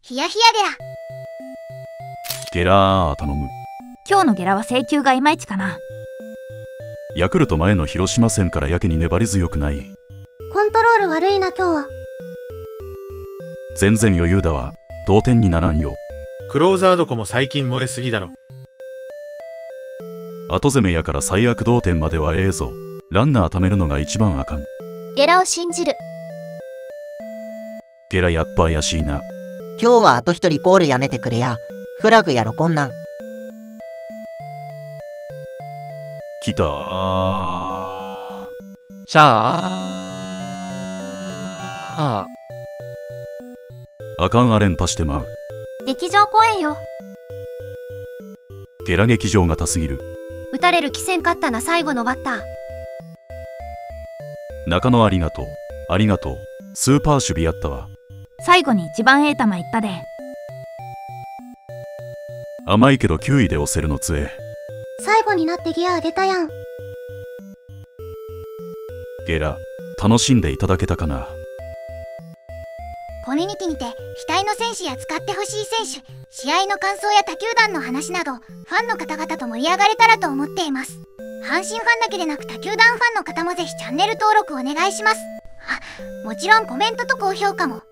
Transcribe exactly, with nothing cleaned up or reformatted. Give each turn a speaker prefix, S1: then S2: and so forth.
S1: ヒヤヒヤゲラ。
S2: ゲラー頼む。
S3: 今日のゲラは請求がいまいちかな。
S2: ヤクルト前の広島戦からやけに粘り強くない。
S1: コントロール悪いな今日は。
S2: 全然余裕だわ。同点にならんよ。
S4: クローザーどこも最近漏れすぎだろ。
S2: 後攻めやから最悪同点まではええぞ。ランナー貯めるのが一番あかん。
S1: ゲラを信じる。
S2: ゲラやっぱ怪しいな。
S5: 今日はあと一人ポールやめてくれや。フラグやろこんなん。
S2: 来たー。
S6: シャー。
S2: あかんあれんパしてまう。
S1: 劇場公演よ。
S2: ゲラ劇場が多すぎる。
S1: 打たれる気せんかったな最後のバッター。
S2: 中野ありがとう。ありがとう。スーパー守備やったわ。
S3: 最後に一番ええ球いったで。
S2: 甘いけどきゅういで押せるのつえ。
S1: 最後になってギア上げたやん。
S2: ゲラ、楽しんでいただけたかな。
S1: コミュニティにて額の選手や使ってほしい選手、試合の感想や他球団の話など、ファンの方々と盛り上がれたらと思っています。阪神ファンだけでなく他球団ファンの方もぜひチャンネル登録お願いします。あ、もちろんコメントと高評価も。